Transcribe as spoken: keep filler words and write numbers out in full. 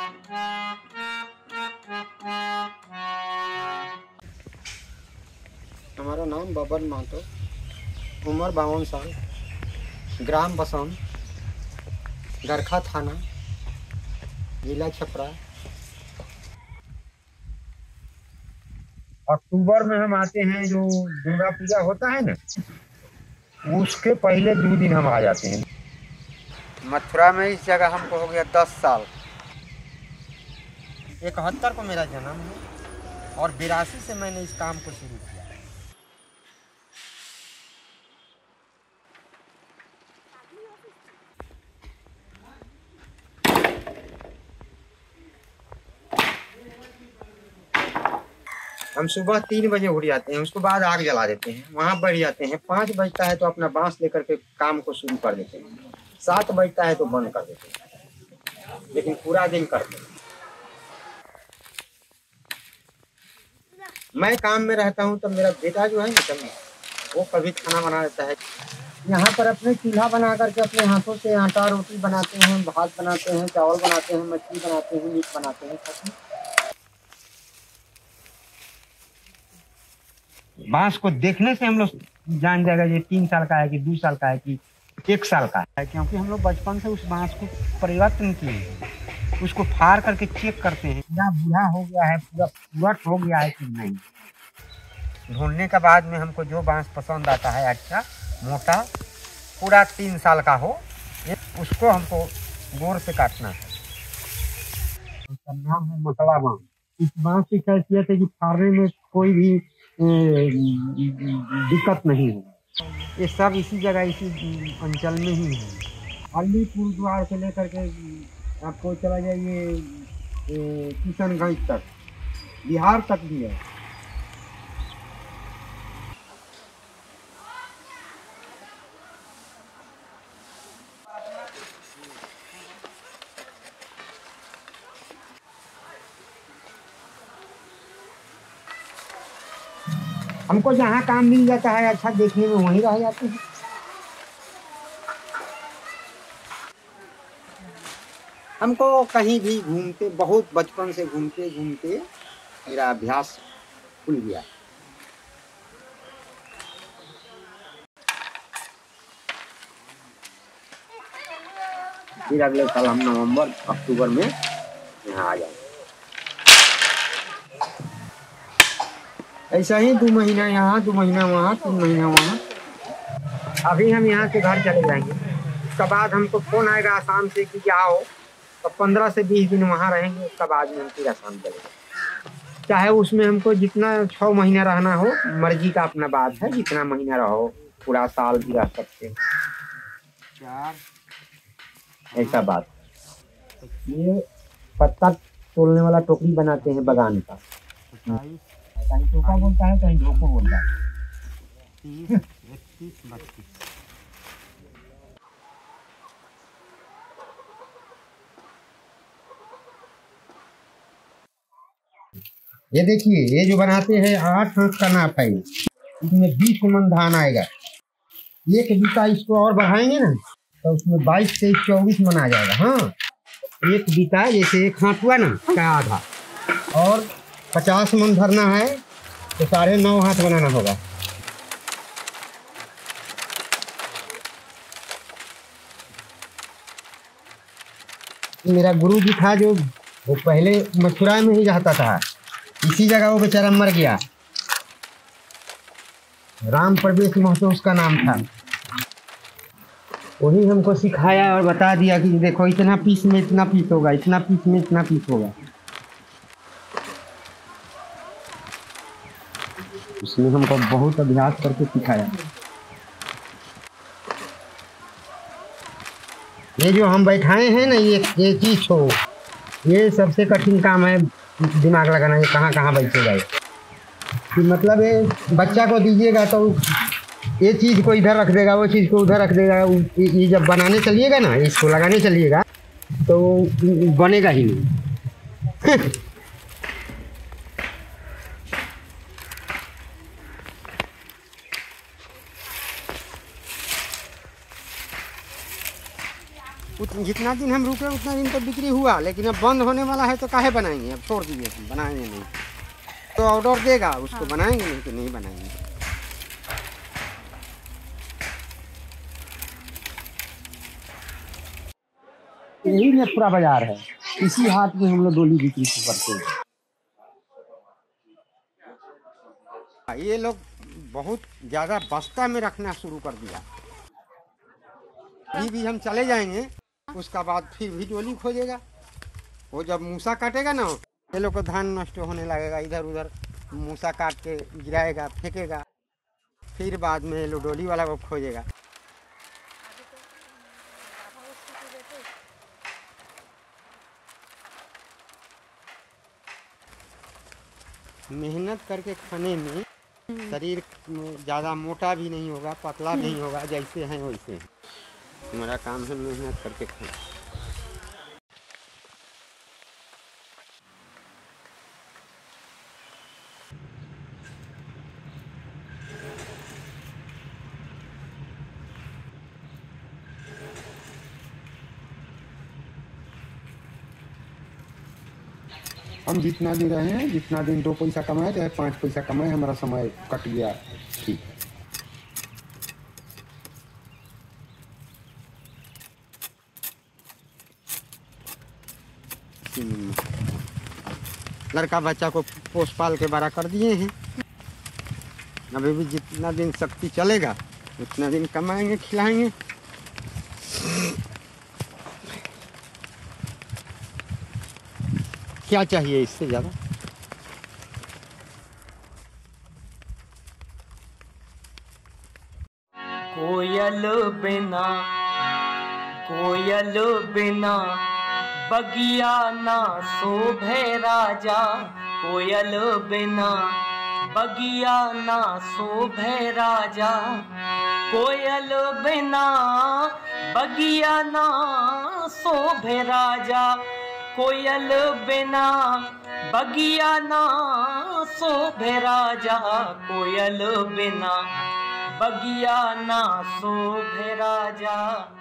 हमारा नाम बाबन महातो, उम्र बावन साल, ग्राम बसम, गरखा थाना, जिला छपरा। अक्टूबर में हम आते हैं, जो दुर्गा पूजा होता है ना, उसके पहले दो दिन हम आ जाते हैं। मथुरा में इस जगह हमको हो गया दस साल। इकहत्तर को मेरा जन्म है और बिरासी से मैंने इस काम को शुरू किया। हम सुबह तीन बजे उठ जाते हैं, उसके बाद आग जला देते हैं, वहाँ बैठ जाते हैं। पाँच बजता है तो अपना बांस लेकर के काम को शुरू कर देते हैं। सात बजता है तो बंद कर देते हैं, लेकिन पूरा दिन करते हैं। मैं काम में रहता हूँ तो मेरा बेटा जो है ना कभी, वो कभी खाना बना लेता है। यहाँ पर अपने चूल्हा बना करके अपने हाथों से आटा रोटी बनाते हैं, भात बनाते हैं, चावल बनाते हैं, मछली बनाते हैं, मीट बनाते हैं। बांस को देखने से हम लोग जान जाएगा ये तीन साल का है कि दो साल का है कि एक साल का है, क्योंकि हम लोग बचपन से उस बांस को परिवर्तन किए हैं। उसको फाड़ करके चेक करते हैं, पूरा बूढ़ा हो गया है, पूरा पूरा हो गया है कि नहीं। ढूंढने के बाद में हमको जो बांस पसंद आता है, अच्छा मोटा पूरा तीन साल का हो, उसको हमको गोर से काटना है। उसका नाम है मसला बांस। इस बांस की खासियत है कि फाड़ने में कोई भी दिक्कत नहीं है। ये सब इसी जगह इसी अंचल में ही है। अलीपुर द्वार से लेकर के आपको चला जाइए किशनगंज तक, बिहार तक भी है। हमको जहाँ काम मिल जाता है अच्छा देखने में, वहीं रह जाते हैं। हमको कहीं भी घूमते, बहुत बचपन से घूमते घूमते मेरा अभ्यास खुल गया। फिर अगले साल हम नवंबर अक्टूबर में यहाँ आ जाएंगे। ऐसा ही दो महीना यहाँ, दो महीना वहाँ, तीन महीना वहाँ। अभी हम यहाँ से घर चले जाएंगे, उसके बाद हमको फोन आएगा आसाम से कि आओ, तो पंद्रह से बीस दिन वहाँ रहेंगे। उसके बाद में हम फिर आसाम चलेंगे। चाहे उसमें हमको जितना छः महीना रहना हो, मर्जी का अपना बात है, जितना महीना रहो, पूरा साल भी रह सकते चार, ऐसा बात। ये पत्ता तोड़ने वाला टोकरी बनाते हैं बगान का, कहीं टोका बोलता है, कहीं ढोको बोलता है। तीस, इकतीस, बत्तीस। ये देखिए, ये जो बनाते हैं आठ हाथ का नाप है, इसमें बीस मन धान आएगा। एक बीता इसको और बढ़ाएंगे ना तो उसमें बाईस से चौबीस मन आ जाएगा। हाँ, एक बीता जैसे एक हाथ हुआ ना का आधा, और पचास मन भरना है तो साढ़े नौ हाथ बनाना होगा। मेरा गुरु जी था जो, वो पहले मथुरा में ही रहता था, इसी जगह वो बेचारा मर गया। राम प्रवेश महतो उसका नाम था। वही हमको सिखाया और बता दिया कि देखो इतना पीस में इतना पीस होगा, इतना पीस में इतना पीस होगा। उसने हमको बहुत अभ्यास करके सिखाया। ये जो हम बैठाए हैं ना, ये ये चीज हो, ये सबसे कठिन काम है, दिमाग लगाना है कहाँ कहाँ बैठेगा। कि मतलब ये बच्चा को दीजिएगा तो ये चीज़ को इधर रख देगा, वो चीज़ को उधर रख देगा। ये जब बनाने चलिएगा ना, इसको लगाने चलिएगा तो बनेगा ही नहीं। उत, जितना दिन हम रुके उतना दिन तो बिक्री हुआ, लेकिन अब बंद होने वाला है तो काहे बनाएंगे, अब छोड़ दीजिए, बनाएंगे नहीं। तो ऑर्डर देगा उसको हाँ। बनाएंगे, नहीं तो नहीं बनाएंगे। यही में पूरा बाजार है, इसी हाट में हम लोग डोली बिक्री करते हैं। ये लोग बहुत ज्यादा बस्ता में रखना शुरू कर दिया। अभी भी हम चले जाएंगे, उसका बाद फिर भी डोली खोजेगा। वो जब मूसा काटेगा ना, ये लोग को धान नष्ट होने लगेगा, इधर उधर मूसा काट के गिराएगा, फेंकेगा, फिर बाद में ये लोग डोली वाला को खोजेगा। मेहनत करके खाने में शरीर ज़्यादा मोटा भी नहीं होगा, पतला नहीं होगा, जैसे हैं वैसे हैं। हमारा काम है मेहनत करके खाना। हम जितना दिन रहे हैं, जितना दिन दो पैसा कमाए चाहे पाँच पैसा कमाए, हमारा समय कट गया। ठीक लड़का बच्चा को पोस पाल के बड़ा कर दिए हैं। अभी भी जितना दिन शक्ति चलेगा उतना दिन कमाएंगे, खिलाएंगे। क्या चाहिए इससे ज़्यादा। कोयल बिना कोयल बिना बगिया ना शोभे राजा, कोयल बिना बगिया ना शोभे राजा, कोयल बिना बगिया ना शोभे राजा, कोयल बिना बगिया ना शोभे राजा, कोयल बिना बगिया ना शोभे राजा।